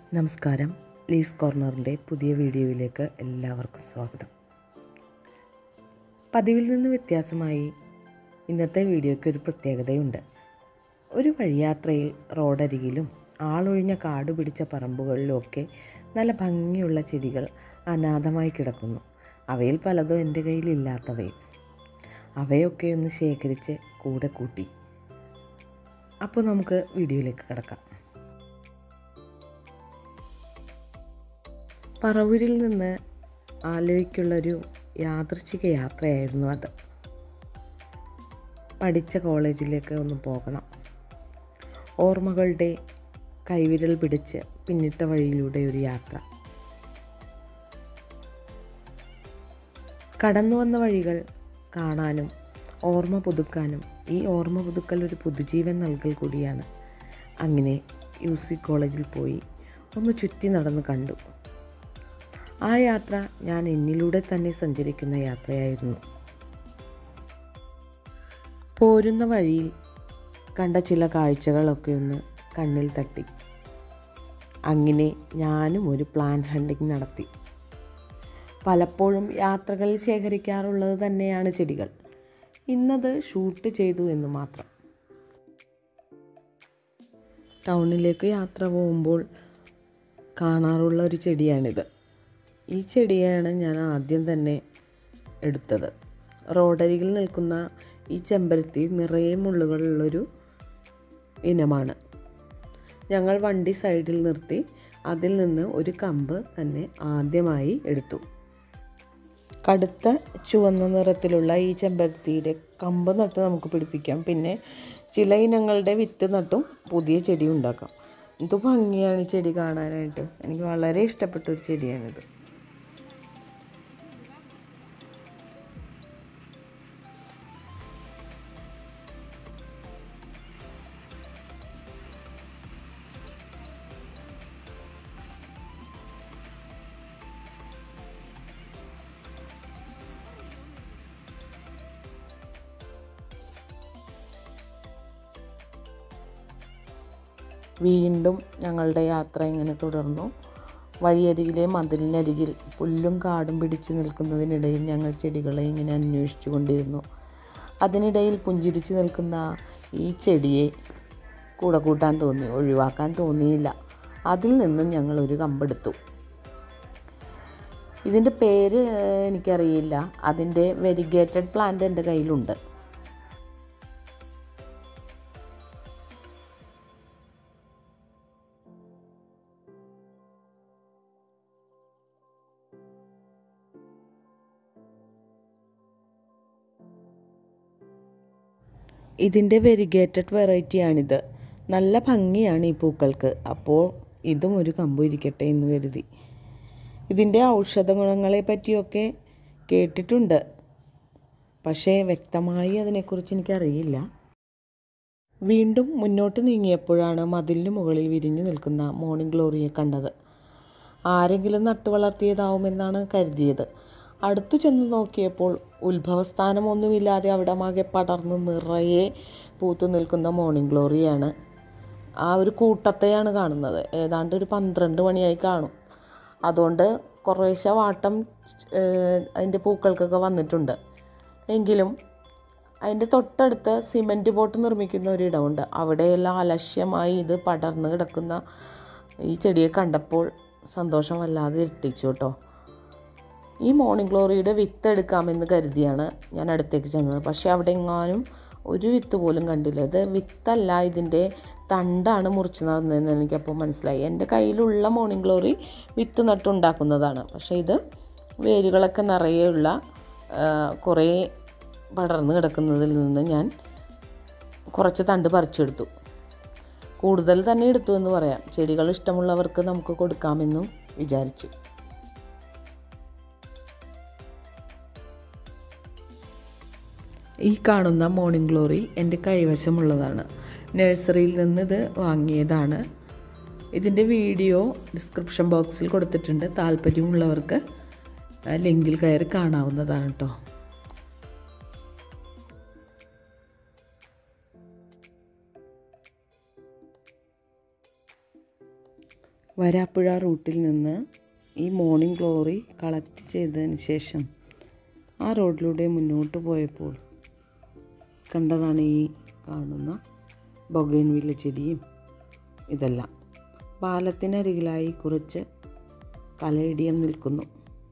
നമസ്കാരം. ലീവ്സ് കോർണറിൻ്റെ പുതിയ വീഡിയോയിലേക്ക് എല്ലാവർക്കും സ്വാഗതം. പതിവിൽ നിന്ന് വ്യത്യാസമായി ഇന്നത്തെ വീഡിയോയ്ക്ക് ഒരു പ്രത്യേകതയുണ്ട്. ഒരു വഴിയാത്രയിൽ റോഡരികിലും ആളൊഴിഞ്ഞ കാട് പിടിച്ച പറമ്പുകളിലുമൊക്കെ നല്ല ഭംഗിയുള്ള ചെടികൾ അനാഥമായി കിടക്കുന്നു. അവയിൽ പലതും എൻ്റെ കയ്യിലില്ലാത്തവയും. അവയൊക്കെ ഒന്ന് ശേഖരിച്ച് കൂടെ കൂട്ടി. അപ്പോൾ നമുക്ക് വീഡിയോയിലേക്ക് കിടക്കാം. പറവൂരിൽ നിന്ന് ആലുവയ്ക്കുള്ളൊരു യാദൃച്ഛിക യാത്രയായിരുന്നു അത്. പഠിച്ച കോളേജിലേക്ക് ഒന്ന് പോകണം. ഓർമ്മകളുടെ കൈവിരൽ പിടിച്ച് പിന്നിട്ട വഴിയിലൂടെ ഒരു യാത്ര. കടന്നു വന്ന വഴികൾ കാണാനും ഓർമ്മ പുതുക്കാനും, ഈ ഓർമ്മ പുതുക്കൽ ഒരു പുതുജീവൻ നൽകൽ കൂടിയാണ്. അങ്ങനെ UC കോളേജിൽ പോയി ഒന്ന് ചുറ്റി നടന്ന് കണ്ടു. ആ യാത്ര ഞാൻ എന്നിലൂടെ തന്നെ സഞ്ചരിക്കുന്ന യാത്രയായിരുന്നു. പോരുന്ന വഴിയിൽ കണ്ട ചില കാഴ്ചകളൊക്കെ ഒന്ന് കണ്ണിൽ തട്ടി. അങ്ങനെ ഞാനും ഒരു പ്ലാൻ ഹണ്ടിങ് നടത്തി. പലപ്പോഴും യാത്രകളിൽ ശേഖരിക്കാറുള്ളത് തന്നെയാണ് ചെടികൾ. ഇന്നത് ഷൂട്ട് ചെയ്തു എന്ന് മാത്രം. ടൗണിലേക്ക് യാത്ര പോകുമ്പോൾ കാണാറുള്ള ഒരു ചെടിയാണിത്. ഈ ചെടിയാണ് ഞാൻ ആദ്യം തന്നെ എടുത്തത്. റോഡരികിൽ നിൽക്കുന്ന ഈ ചെമ്പരത്തി നിറയെ മുള്ളുകളുള്ളൊരു ഇനമാണ്. ഞങ്ങൾ വണ്ടി സൈഡിൽ നിർത്തി അതിൽ നിന്ന് ഒരു കമ്പ് തന്നെ ആദ്യമായി എടുത്തു. കടുത്ത ചുവന്ന നിറത്തിലുള്ള ഈ ചെമ്പരത്തിയുടെ കമ്പ് നട്ട് നമുക്ക് പിടിപ്പിക്കാം. പിന്നെ ചില ഇനങ്ങളുടെ വിത്ത് നട്ടും പുതിയ ചെടി ഉണ്ടാക്കാം. എന്ത് ഭംഗിയാണ് ഈ ചെടി കാണാനായിട്ട്. എനിക്ക് വളരെ ഇഷ്ടപ്പെട്ട ഒരു ചെടിയാണിത്. വീണ്ടും ഞങ്ങളുടെ യാത്ര ഇങ്ങനെ തുടർന്നു. വഴിയരികിലെ മതിലിനരികിൽ പുല്ലും കാടും പിടിച്ചു നിൽക്കുന്നതിനിടയിൽ ഞങ്ങൾ ചെടികളെ ഇങ്ങനെ അന്വേഷിച്ചു കൊണ്ടിരുന്നു. അതിനിടയിൽ പുഞ്ചിരിച്ചു നിൽക്കുന്ന ഈ ചെടിയെ കൂടെ കൂട്ടാൻ തോന്നി, ഒഴിവാക്കാൻ തോന്നിയില്ല. അതിൽ നിന്നും ഞങ്ങൾ ഒരു കമ്പെടുത്തു. ഇതിൻ്റെ പേര് എനിക്കറിയില്ല. അതിൻ്റെ വെരിഗേറ്റഡ് പ്ലാന്റ് എൻ്റെ കയ്യിലുണ്ട്. ഇതിൻ്റെ വെരിഗേറ്റഡ് വെറൈറ്റിയാണിത്. നല്ല ഭംഗിയാണ് ഈ പൂക്കൾക്ക്. അപ്പോൾ ഇതും ഒരു കമ്പ് ഇരിക്കട്ടെ എന്ന് കരുതി. ഇതിൻ്റെ ഔഷധ ഗുണങ്ങളെ പറ്റിയൊക്കെ കേട്ടിട്ടുണ്ട്, പക്ഷേ വ്യക്തമായി അതിനെക്കുറിച്ച് എനിക്കറിയില്ല. വീണ്ടും മുന്നോട്ട് നീങ്ങിയപ്പോഴാണ് മതിലിന് മുകളിൽ വിരിഞ്ഞു നിൽക്കുന്ന മോർണിംഗ് ഗ്ലോറിയെ കണ്ടത്. ആരെങ്കിലും നട്ടു വളർത്തിയതാവുമെന്നാണ് കരുതിയത്. അടുത്തു ചെന്ന് നോക്കിയപ്പോൾ ഉത്ഭവസ്ഥാനമൊന്നുമില്ലാതെ അവിടമാകെ പടർന്ന് നിറയെ പൂത്തു നിൽക്കുന്ന മോർണിംഗ് ഗ്ലോറിയാണ്. ആ ഒരു കൂട്ടത്തെയാണ് കാണുന്നത്. ഏതാണ്ട് ഒരു 12 മണിയായി കാണും. അതുകൊണ്ട് കുറേശ്ശെ വാട്ടം അതിൻ്റെ പൂക്കൾക്കൊക്കെ വന്നിട്ടുണ്ട്. എങ്കിലും അതിൻ്റെ തൊട്ടടുത്ത് സിമൻറ്റ് ബോട്ട് നിർമ്മിക്കുന്ന ഒരിടമുണ്ട്. അവിടെയെല്ലാം അലക്ഷ്യമായി ഇത് പടർന്ന് കിടക്കുന്ന ഈ ചെടിയെ കണ്ടപ്പോൾ സന്തോഷം വല്ലാതെ ഇരട്ടിച്ചു കേട്ടോ. ഈ മോർണിംഗ് ഗ്ലോറിയുടെ വിത്ത് എടുക്കാമെന്ന് കരുതിയാണ് ഞാൻ അടുത്തേക്ക് ചെന്നത്. പക്ഷേ അവിടെ എങ്ങാനും ഒരു വിത്ത് പോലും കണ്ടില്ല. ഇത് വിത്തല്ല, ഇതിൻ്റെ തണ്ടാണ് മുറിച്ച് നടന്നതെന്ന് എനിക്കപ്പോൾ മനസ്സിലായി. എൻ്റെ കയ്യിലുള്ള മോർണിംഗ് ഗ്ലോറി വിത്ത് നട്ടുണ്ടാക്കുന്നതാണ്. പക്ഷേ ഇത് വേരുകളൊക്കെ നിറയെയുള്ള കുറേ പടർന്ന് കിടക്കുന്നതിൽ നിന്ന് ഞാൻ കുറച്ച് തണ്ട് പറിച്ചെടുത്തു. കൂടുതൽ തന്നെ എടുത്തു എന്ന് പറയാം. ചെടികൾ ഇഷ്ടമുള്ളവർക്ക് നമുക്ക് കൊടുക്കാമെന്നും വിചാരിച്ചു. ഈ കാണുന്ന മോർണിംഗ് ഗ്ലോറി എൻ്റെ കൈവശമുള്ളതാണ്. നഴ്സറിയിൽ നിന്ന് ഇത് വാങ്ങിയതാണ്. ഇതിൻ്റെ വീഡിയോ ഡിസ്ക്രിപ്ഷൻ ബോക്സിൽ കൊടുത്തിട്ടുണ്ട്. താല്പര്യമുള്ളവർക്ക് ലിങ്കിൽ കയറി കാണാവുന്നതാണ് കേട്ടോ. വരാപ്പുഴ റൂട്ടിൽ നിന്ന് ഈ മോർണിംഗ് ഗ്ലോറി കളക്ട് ചെയ്തതിന് ശേഷം ആ റോഡിലൂടെ മുന്നോട്ട് പോയപ്പോൾ കണ്ടതാണ് ഈ കാണുന്ന ബൊഗൈൻവില്ല ചെടിയും ഇതെല്ലാം. പാലത്തിനരികിലായി കുറച്ച് കലേഡിയം നിൽക്കുന്നു.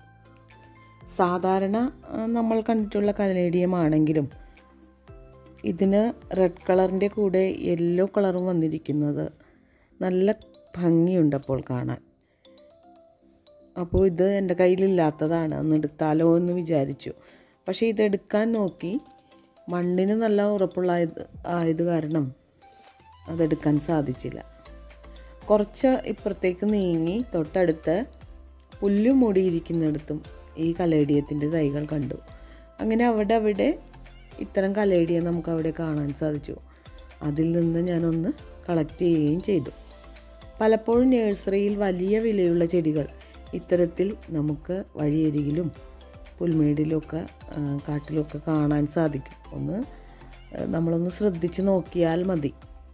സാധാരണ നമ്മൾ കണ്ടിട്ടുള്ള കലേഡിയമാണെങ്കിലും ഇതിന് റെഡ് കളറിൻ്റെ കൂടെ യെല്ലോ കളറും വന്നിരിക്കുന്നത് നല്ല ഭംഗിയുണ്ടപ്പോൾ കാണാൻ. അപ്പോൾ ഇത് എൻ്റെ കയ്യിലില്ലാത്തതാണ്, ഒന്ന് എടുത്താലോ എന്ന് വിചാരിച്ചു. പക്ഷേ ഇതെടുക്കാൻ നോക്കി മണ്ണിന് നല്ല ഉറപ്പുള്ള ആയത് കാരണം അതെടുക്കാൻ സാധിച്ചില്ല. കുറച്ച് ഇപ്പുറത്തേക്ക് നീങ്ങി തൊട്ടടുത്ത് പുല്ല് മൂടിയിരിക്കുന്നിടത്തും ഈ കലേഡിയത്തിൻ്റെ തൈകൾ കണ്ടു. അങ്ങനെ അവിടെ ഇത്തരം കലേഡിയം നമുക്കവിടെ കാണാൻ സാധിച്ചു. അതിൽ നിന്ന് ഞാനൊന്ന് കളക്ട് ചെയ്യുകയും ചെയ്തു. പലപ്പോഴും നഴ്സറിയിൽ വലിയ വിലയുള്ള ചെടികൾ ഇത്തരത്തിൽ നമുക്ക് വഴിയരികിലും പുൽമേടിലൊക്കെ കാട്ടിലൊക്കെ കാണാൻ സാധിക്കും. നമ്മളൊന്ന് ശ്രദ്ധിച്ച് നോക്കിയാൽ മതി.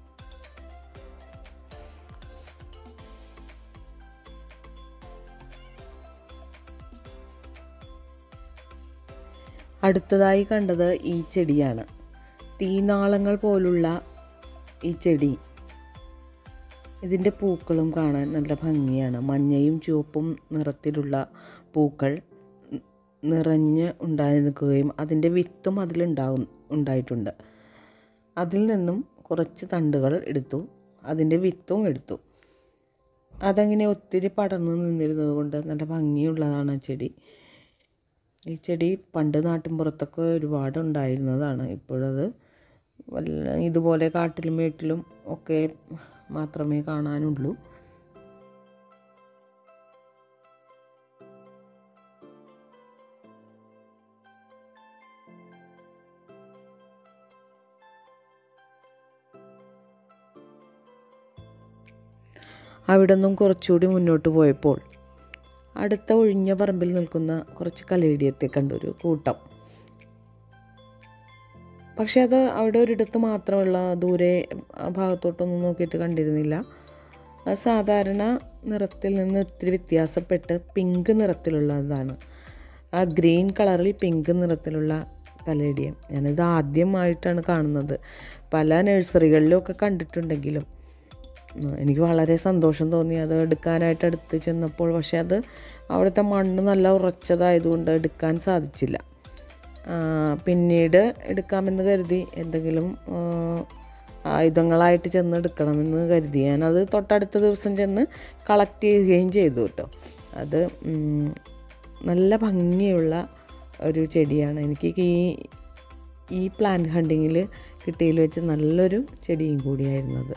അടുത്തതായി കണ്ടത് ഈ ചെടിയാണ്. തീനാളങ്ങൾ പോലുള്ള ഈ ചെടി, ഇതിൻ്റെ പൂക്കളും കാണാൻ നല്ല ഭംഗിയാണ്. മഞ്ഞയും ചുവപ്പും നിറത്തിലുള്ള പൂക്കൾ നിറഞ്ഞ് ഉണ്ടായി നിൽക്കുകയും അതിൻ്റെ വിത്തും ഉണ്ടായിട്ടുണ്ട്. അതിൽ നിന്നും കുറച്ച് തണ്ടുകൾ എടുത്തു, അതിൻ്റെ വിത്തും എടുത്തു. അതങ്ങനെ ഒത്തിരി പടർന്നു നിന്നിരുന്നത് കൊണ്ട് നല്ല ഭംഗിയുള്ളതാണ് ചെടി. ഈ ചെടി പണ്ട് നാട്ടിൻപുറത്തൊക്കെ ഒരുപാട് ഉണ്ടായിരുന്നതാണ്. ഇപ്പോഴത് ഇതുപോലെ കാട്ടിലും വീട്ടിലും ഒക്കെ മാത്രമേ കാണാനുള്ളൂ. അവിടെ നിന്നും കുറച്ചുകൂടി മുന്നോട്ട് പോയപ്പോൾ അടുത്ത ഒഴിഞ്ഞ പറമ്പിൽ നിൽക്കുന്ന കുറച്ച് കലേഡിയത്തെ കണ്ടൊരു കൂട്ടം. പക്ഷെ അത് അവിടെ ഒരിടത്ത് മാത്രമുള്ള, ദൂരെ ഭാഗത്തോട്ടൊന്നും നോക്കിയിട്ട് കണ്ടിരുന്നില്ല. സാധാരണ നിറത്തിൽ നിന്ന് ഇത്തിരി വ്യത്യാസപ്പെട്ട് പിങ്ക് നിറത്തിലുള്ളതാണ്. ആ ഗ്രീൻ കളറിൽ പിങ്ക് നിറത്തിലുള്ള കലേഡിയം ഞാനിത് ആദ്യമായിട്ടാണ് കാണുന്നത്. പല നഴ്സറികളിലും ഒക്കെ കണ്ടിട്ടുണ്ടെങ്കിലും എനിക്ക് വളരെ സന്തോഷം തോന്നി അത് എടുക്കാനായിട്ട് അടുത്ത് ചെന്നപ്പോൾ. പക്ഷേ അത് അവിടുത്തെ മണ്ണ് നല്ല ഉറച്ചതായതുകൊണ്ട് എടുക്കാൻ സാധിച്ചില്ല. പിന്നീട് എടുക്കാമെന്ന് കരുതി, എന്തെങ്കിലും ആയുധങ്ങളായിട്ട് ചെന്ന് എടുക്കണമെന്ന് കരുതി ഞാനത് തൊട്ടടുത്ത ദിവസം ചെന്ന് കളക്ട് ചെയ്യുകയും ചെയ്തു കേട്ടോ. അത് നല്ല ഭംഗിയുള്ള ഒരു ചെടിയാണ്. എനിക്ക് ഈ പ്ലാന്റ് ഹണ്ടിങ്ങിൽ കിട്ടിയതിൽ വെച്ച് നല്ലൊരു ചെടിയും കൂടിയായിരുന്നത്.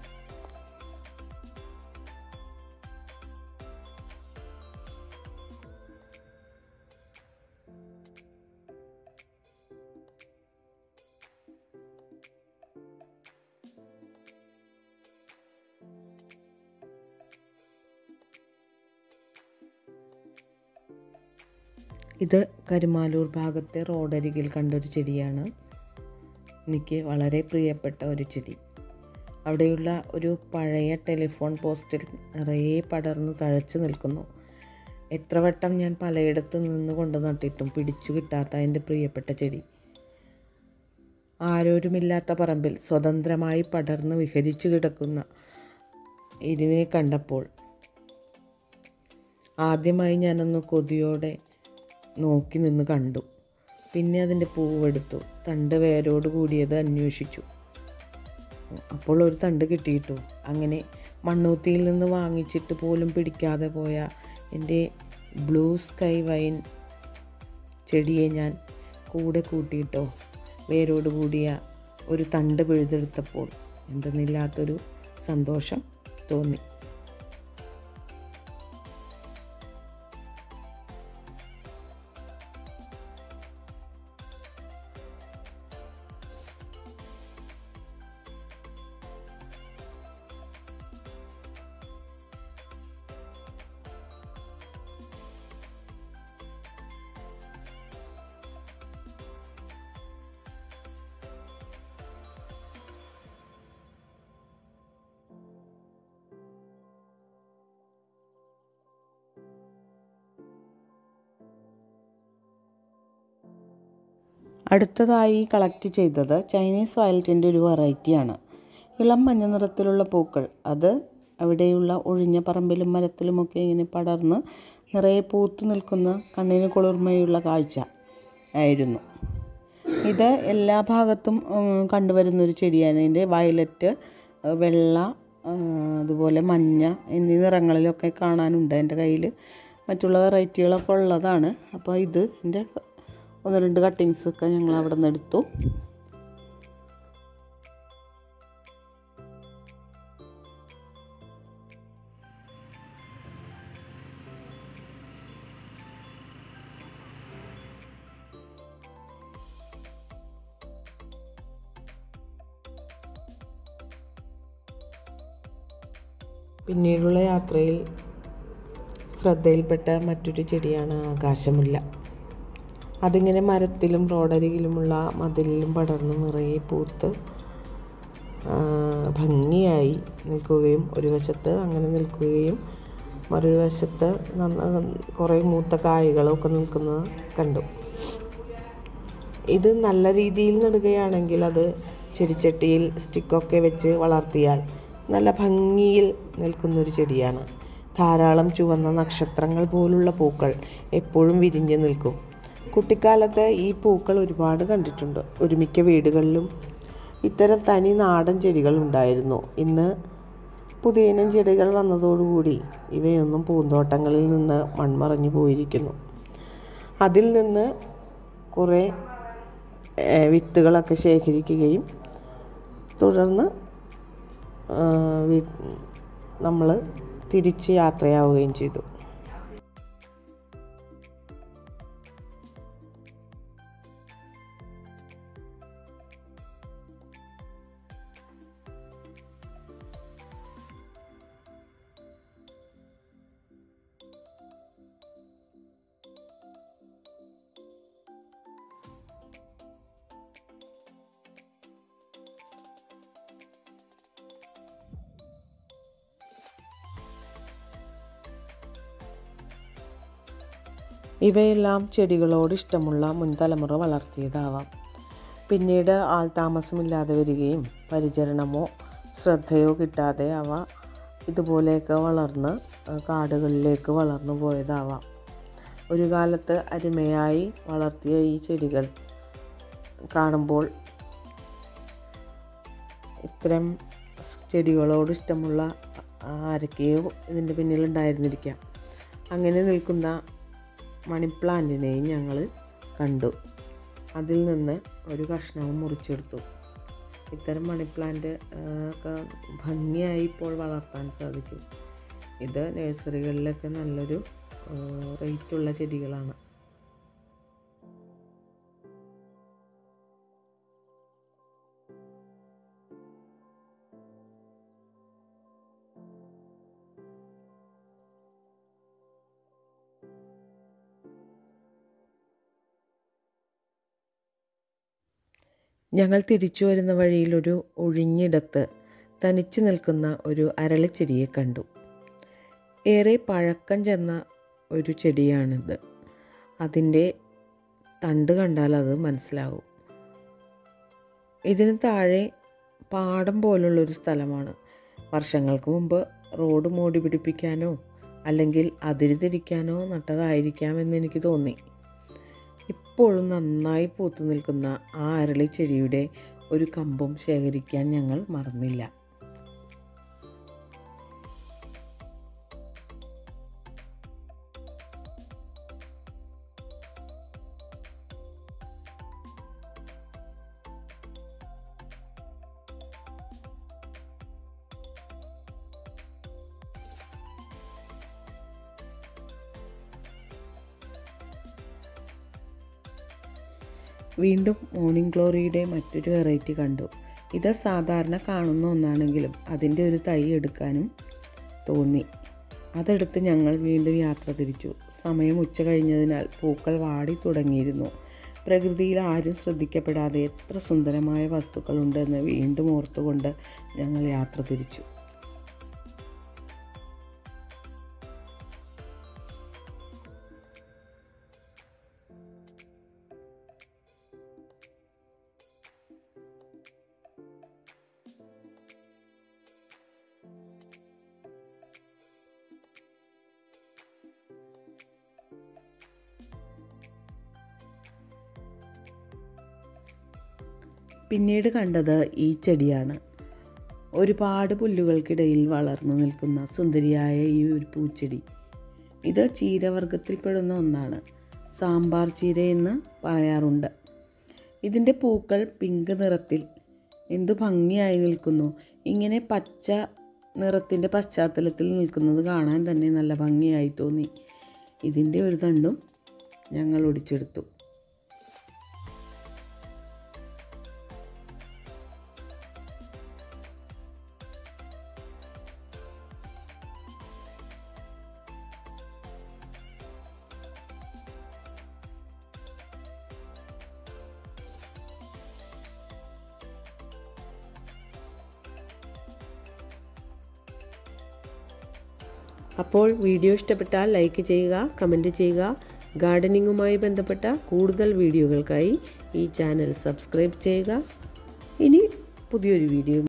ഇത് കരുമാലൂർ ഭാഗത്തെ റോഡരികിൽ കണ്ടൊരു ചെടിയാണ്. എനിക്ക് വളരെ പ്രിയപ്പെട്ട ഒരു ചെടി. അവിടെയുള്ള ഒരു പഴയ ടെലിഫോൺ പോസ്റ്റിൽ നിറയെ പടർന്ന് തഴച്ചു നിൽക്കുന്നു. എത്ര വട്ടം ഞാൻ പലയിടത്ത് നിന്ന് കൊണ്ട് നട്ടിട്ടും പിടിച്ചു കിട്ടാത്ത എൻ്റെ പ്രിയപ്പെട്ട ചെടി. ആരോരുമില്ലാത്ത പറമ്പിൽ സ്വതന്ത്രമായി പടർന്ന് വിഹരിച്ചു കിടക്കുന്ന ഇതിനെ കണ്ടപ്പോൾ ആദ്യമായി ഞാനൊന്ന് കൊതിയോടെ നോക്കി നിന്ന് കണ്ടു. പിന്നെ അതിൻ്റെ പൂവെടുത്തു, തണ്ട് വേരോട് കൂടിയത് അന്വേഷിച്ചു. അപ്പോൾ ഒരു തണ്ട് കിട്ടിയിട്ടു. അങ്ങനെ മണ്ണൂത്തിയിൽ നിന്ന് വാങ്ങിച്ചിട്ട് പോലും പിടിക്കാതെ പോയ എൻ്റെ ബ്ലൂ സ്കൈ വൈൻ ചെടിയെ ഞാൻ കൂടെ കൂട്ടിയിട്ടോ വേരോട് കൂടിയ ഒരു തണ്ട് പിഴുതെടുത്തപ്പോൾ എന്തെന്നില്ലാത്തൊരു സന്തോഷം തോന്നി. അടുത്തതായി കളക്ട് ചെയ്തത് ചൈനീസ് വയലറ്റിൻ്റെ ഒരു വെറൈറ്റിയാണ്. ഇളം മഞ്ഞ നിറത്തിലുള്ള പൂക്കൾ. അത് അവിടെയുള്ള ഒഴിഞ്ഞ പറമ്പിലും മരത്തിലുമൊക്കെ ഇങ്ങനെ പടർന്ന് നിറയെ പൂത്തു നിൽക്കുന്ന കണ്ണിന് കുളിർമയുള്ള കാഴ്ച ആയിരുന്നു. ഇത് എല്ലാ ഭാഗത്തും കണ്ടുവരുന്നൊരു ചെടിയാണ്. ഇതിൻ്റെ വയലറ്റ്, വെള്ള, അതുപോലെ മഞ്ഞ എന്നീ നിറങ്ങളിലൊക്കെ കാണാനുണ്ട്. എൻ്റെ കയ്യിൽ മറ്റുള്ള വെറൈറ്റികളൊക്കെ ഉള്ളതാണ്. അപ്പോൾ ഇതിൻ്റെ 1-2 കട്ടിങ്സൊക്കെ ഞങ്ങൾ അവിടെ നിന്ന് എടുത്തു. പിന്നീടുള്ള യാത്രയിൽ ശ്രദ്ധയിൽപ്പെട്ട മറ്റൊരു ചെടിയാണ് ആകാശമുല്ല. അതിങ്ങനെ മരത്തിലും റോഡരികിലുമുള്ള മതിലിലും പടർന്ന് നിറയെ പൂത്ത് ഭംഗിയായി നിൽക്കുകയും ഒരു വശത്ത് അങ്ങനെ നിൽക്കുകയും മറൊരു വശത്ത് കുറേ മൂത്ത കായ്കളൊക്കെ നിൽക്കുന്നത് കണ്ടു. ഇത് നല്ല രീതിയിൽ നടുകയാണെങ്കിൽ അത് ചെടിച്ചട്ടിയിൽ സ്റ്റിക്കൊക്കെ വെച്ച് വളർത്തിയാൽ നല്ല ഭംഗിയിൽ നിൽക്കുന്നൊരു ചെടിയാണ്. ധാരാളം ചുവന്ന നക്ഷത്രങ്ങൾ പോലുള്ള പൂക്കൾ എപ്പോഴും വിരിഞ്ഞ് നിൽക്കും. കുട്ടിക്കാലത്ത് ഈ പൂക്കൾ ഒരുപാട് കണ്ടിട്ടുണ്ട്. ഒരുമിക്ക വീടുകളിലും ഇത്തരം തനി നാടൻ ചെടികൾ ഉണ്ടായിരുന്നു. ഇന്ന് പുതിയ ഇനം ചെടികൾ വന്നതോടുകൂടി ഇവയൊന്നും പൂന്തോട്ടങ്ങളിൽ നിന്ന് മൺമറഞ്ഞു പോയിരിക്കുന്നു. അതിൽ നിന്ന് കുറേ വിത്തുകളൊക്കെ ശേഖരിക്കുകയും തുടർന്ന് നമ്മൾ തിരിച്ച് യാത്രയാവുകയും ചെയ്തു. ഇവയെല്ലാം ചെടികളോട് ഇഷ്ടമുള്ള മുൻതലമുറ വളർത്തിയതാവാം. പിന്നീട് ആൾതാമസമില്ലാതെ വരികയും പരിചരണമോ ശ്രദ്ധയോ കിട്ടാതെ അവ ഇതുപോലെയൊക്കെ വളർന്ന് കാടുകളിലേക്ക് വളർന്നു പോയതാവാം. ഒരു കാലത്ത് അരുമയായി വളർത്തിയ ഈ ചെടികൾ കാണുമ്പോൾ ഇത്തരം ചെടികളോട് ഇഷ്ടമുള്ള ആരൊക്കെയോ ഇതിൻ്റെ പിന്നിലുണ്ടായിരുന്നിരിക്കാം. അങ്ങനെ നിൽക്കുന്ന മണി പ്ലാന്റിനെയും ഞങ്ങൾ കണ്ടു. അതിൽ നിന്ന് ഒരു കഷ്ണവും മുറിച്ചെടുത്തു. ഇത്തരം മണി പ്ലാന്റ് ഒക്കെ ഭംഗിയായി ഇപ്പോൾ വളർത്താൻ സാധിക്കും. ഇത് നഴ്സറികളിലൊക്കെ നല്ലൊരു റേറ്റുള്ള ചെടികളാണ്. ഞങ്ങൾ തിരിച്ചു വരുന്ന വഴിയിൽ ഒരു ഒഴിഞ്ഞിടത്ത് തനിച്ചു നിൽക്കുന്ന ഒരു അരളിച്ചെടിയെ കണ്ടു. ഏറെ പഴക്കം ചെന്ന ഒരു ചെടിയാണിത്. അതിൻ്റെ തണ്ട് കണ്ടാൽ അത് മനസ്സിലാവും. ഇതിന് താഴെ പാടം പോലുള്ളൊരു സ്ഥലമാണ്. വർഷങ്ങൾക്ക് മുമ്പ് റോഡ് മോടി പിടിപ്പിക്കാനോ അല്ലെങ്കിൽ അതിര് തിരിക്കാനോ നട്ടതായിരിക്കാമെന്ന് എനിക്ക് തോന്നി. ഇപ്പോഴും നന്നായി പൂത്തു നിൽക്കുന്ന ആ അരളി ചെടിയുടെ ഒരു കമ്പും ശേഖരിക്കാൻ ഞങ്ങൾ മറന്നില്ല. വീണ്ടും മോർണിംഗ് ഗ്ലോറിയുടെ മറ്റൊരു വെറൈറ്റി കണ്ടു. ഇത് സാധാരണ കാണുന്ന ഒന്നാണെങ്കിലും അതിൻ്റെ ഒരു തൈ എടുക്കാനും തോന്നി. അതെടുത്ത് ഞങ്ങൾ വീണ്ടും യാത്ര തിരിച്ചു. സമയം ഉച്ച കഴിഞ്ഞതിനാൽ പൂക്കൾ വാടി തുടങ്ങിയിരുന്നു. പ്രകൃതിയിൽ ആരും ശ്രദ്ധിക്കപ്പെടാതെ എത്ര സുന്ദരമായ വസ്തുക്കളുണ്ടെന്ന് വീണ്ടും ഓർത്തുകൊണ്ട് ഞങ്ങൾ യാത്ര തിരിച്ചു. പിന്നീട് കണ്ടത് ഈ ചെടിയാണ്. ഒരുപാട് പുല്ലുകൾക്കിടയിൽ വളർന്നു നിൽക്കുന്ന സുന്ദരിയായ ഈ ഒരു പൂച്ചെടി. ഇത് ചീരവർഗത്തിൽപ്പെടുന്ന ഒന്നാണ്. സാമ്പാർ ചീര എന്ന് പറയാറുണ്ട്. ഇതിൻ്റെ പൂക്കൾ പിങ്ക് നിറത്തിൽ എന്തു ഭംഗിയായി നിൽക്കുന്നു. ഇങ്ങനെ പച്ച നിറത്തിൻ്റെ പശ്ചാത്തലത്തിൽ നിൽക്കുന്നത് കാണാൻ തന്നെ നല്ല ഭംഗിയായി തോന്നി. ഇതിൻ്റെ ഒരു തണ്ടും ഞങ്ങൾ ഒടിച്ചെടുത്തു. അപ്പോൾ വീഡിയോ ഇഷ്ടപ്പെട്ടാൽ ലൈക്ക് ചെയ്യുക, കമൻറ്റ് ചെയ്യുക. ഗാർഡനിങ്ങുമായി ബന്ധപ്പെട്ട കൂടുതൽ വീഡിയോകൾക്കായി ഈ ചാനൽ സബ്സ്ക്രൈബ് ചെയ്യുക. ഇനി പുതിയൊരു വീഡിയോ